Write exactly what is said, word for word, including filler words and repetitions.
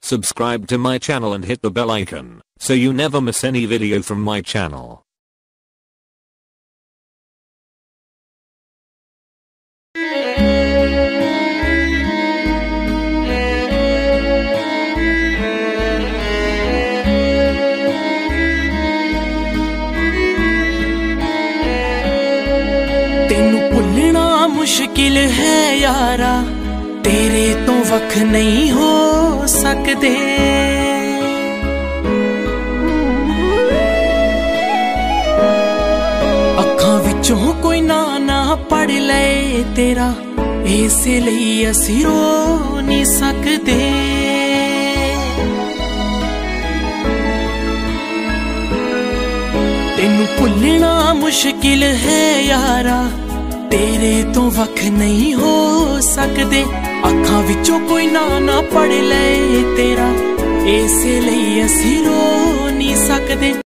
Subscribe to my channel and hit the bell icon so you never miss any video from my channel. तेनू भुलना मुश्किल है यारा, तेरे तो वख नहीं हो सकदे। अखां विचों कोई ना ना पढ़ ले तेरा, इसे लई असीं रो नहीं सकदे। तेनू भुलना मुश्किल है यारा, तेरे तो वख नहीं हो सकदे। अखां विचों कोई ना ना पढ़ ले तेरा, इसे लई असीं रो नहीं सकदे।